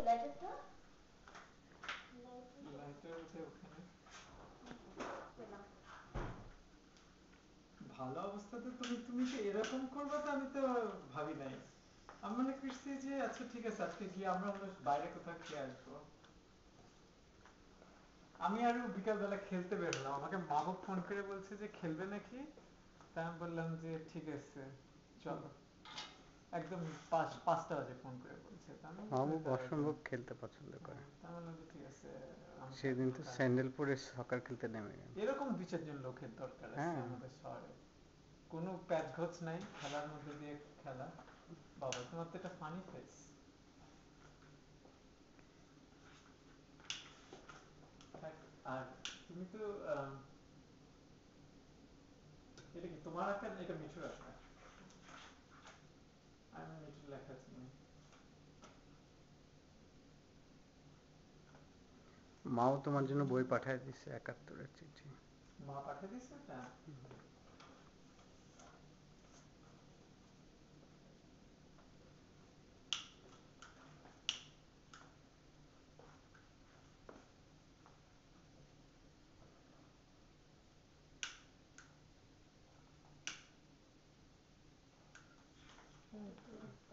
Lighter আছে ওখানে। ভালো অবস্থাতে তুমি তুমি যে এরকম করবে তো আমি তো ভাবি নাই। আমি মনে করছি যে আচ্ছা ঠিক আছে আজকে গিয়ে আমরা বাইরে কোথাও খেয়ে আসবো। আমি আর বিকাল বেলা খেলতে বেরোলাম, আমাকে মাহবুব ফোন করে বলছে যে খেলবে নাকি, তা আমি বললাম যে ঠিক আছে চলো। একদম 5টা বাজে ফোন করে বলছে, তা আমি বললাম মাহবুব তাহলে অসম্ভব খেলতে পছন্দ করে। তা আমি বললাম যে ঠিক আছে আমাকে সেদিন একটু তো time স্যান্ডেল দাও। পরে সকার খেলতে নেমে গেল। এরকম 2-4 জন লোকের দরকার আছে হ্যাঁ, আমাদের শহরে। কোনো প্যাচগোছ নাই, খেলার মধ্যে দিয়ে খেলা। বাবা তোমার তো একটা ফানি ফেস। আর তুমি তো এটা কি তোমার আঁকা, এটা মিঠুর আঁকা? আমি মিঠুর লেখা চিনি। মাও তোমার জন্য বই পাঠায় দিচ্ছে, 71-এর চিঠি। মা পাঠিয়ে দিছে এটা? এই তো।